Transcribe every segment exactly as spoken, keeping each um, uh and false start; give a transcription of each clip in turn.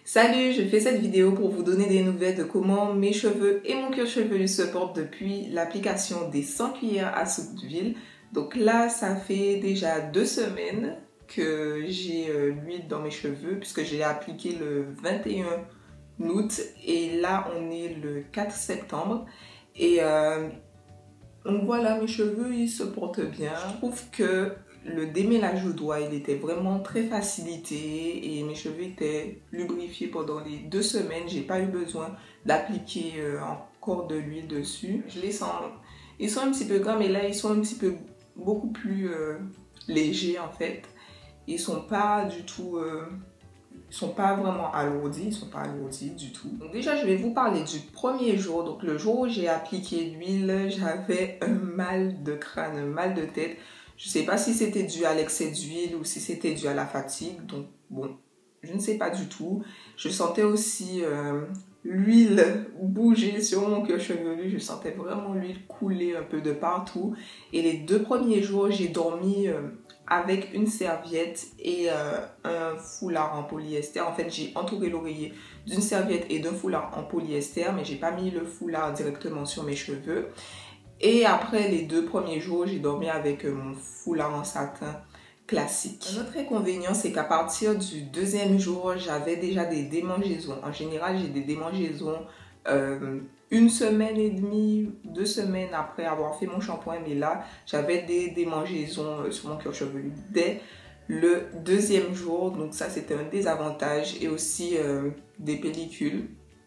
Salut, je fais cette vidéo pour vous donner des nouvelles de comment mes cheveux et mon cuir chevelu se portent depuis l'application des cent cuillères à soupe d'huile. Donc là, ça fait déjà deux semaines que j'ai euh, l'huile dans mes cheveux puisque je l'ai appliqué le vingt et un août et là on est le quatre septembre et euh, donc voilà, mes cheveux ils se portent bien. Je trouve que le démêlage au doigt il était vraiment très facilité et mes cheveux étaient lubrifiés pendant les deux semaines. J'ai pas eu besoin d'appliquer euh, encore de l'huile dessus. Je les sens, ils sont un petit peu gras mais là ils sont un petit peu beaucoup plus euh, légers en fait. Ils sont pas du tout euh, Ils sont pas vraiment alourdis, ils sont pas alourdis du tout. Donc déjà, je vais vous parler du premier jour. Donc le jour où j'ai appliqué l'huile, j'avais un mal de crâne, un mal de tête. Je sais pas si c'était dû à l'excès d'huile ou si c'était dû à la fatigue. Donc bon, je ne sais pas du tout. Je sentais aussi euh, l'huile bouger sur mon cuir chevelu. Je sentais vraiment l'huile couler un peu de partout. Et les deux premiers jours, j'ai dormi euh, avec une serviette et euh, un foulard en polyester. En fait, j'ai entouré l'oreiller d'une serviette et d'un foulard en polyester, mais j'ai pas mis le foulard directement sur mes cheveux. Et après les deux premiers jours, j'ai dormi avec mon foulard en satin classique. Un autre inconvénient, c'est qu'à partir du deuxième jour, j'avais déjà des démangeaisons. En général, j'ai des démangeaisons euh, une semaine et demie, deux semaines après avoir fait mon shampoing. Mais là, j'avais des démangeaisons sur mon cuir chevelu dès le deuxième jour. Donc ça, c'était un désavantage. Et aussi euh, des pellicules.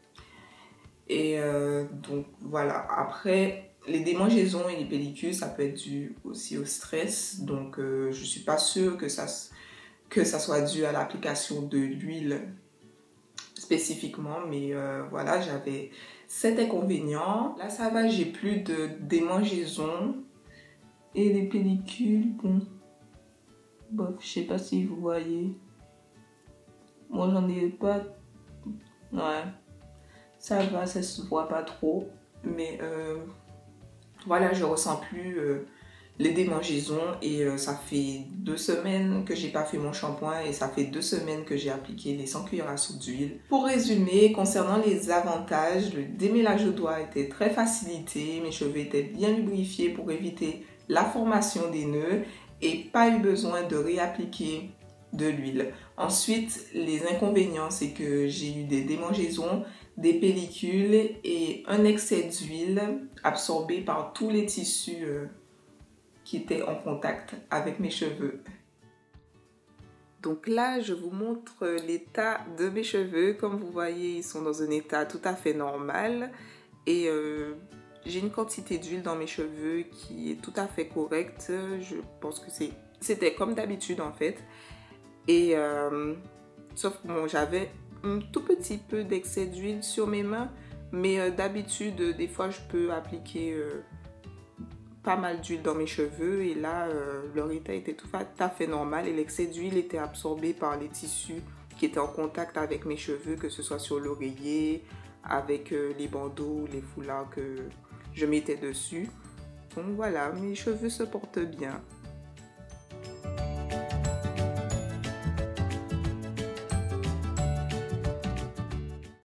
Et euh, donc voilà, après... Les démangeaisons et les pellicules, ça peut être dû aussi au stress. Donc, euh, je ne suis pas sûre que ça, que ça soit dû à l'application de l'huile spécifiquement. Mais euh, voilà, j'avais cet inconvénient. Là, ça va, j'ai plus de démangeaisons. Et les pellicules, bon, bon je ne sais pas si vous voyez. Moi, j'en ai pas. Ouais, ça va, ça se voit pas trop. Mais... Euh, Voilà, je ressens plus euh, les démangeaisons et euh, ça fait deux semaines que j'ai pas fait mon shampoing et ça fait deux semaines que j'ai appliqué les cent cuillères à soupe d'huile. Pour résumer, concernant les avantages, le démêlage au doigt était très facilité, mes cheveux étaient bien lubrifiés pour éviter la formation des nœuds et pas eu besoin de réappliquer de l'huile. Ensuite, les inconvénients, c'est que j'ai eu des démangeaisons, des pellicules et un excès d'huile absorbé par tous les tissus euh, qui étaient en contact avec mes cheveux. Donc là, je vous montre l'état de mes cheveux. Comme vous voyez, ils sont dans un état tout à fait normal et euh, j'ai une quantité d'huile dans mes cheveux qui est tout à fait correcte. Je pense que c'est, c'était comme d'habitude en fait. Et euh, sauf que bon, j'avais un tout petit peu d'excès d'huile sur mes mains, mais euh, d'habitude, euh, des fois, je peux appliquer euh, pas mal d'huile dans mes cheveux et là, euh, leur état était tout à fait normal et l'excès d'huile était absorbé par les tissus qui étaient en contact avec mes cheveux, que ce soit sur l'oreiller, avec euh, les bandeaux, les foulards que je mettais dessus. Donc voilà, mes cheveux se portent bien.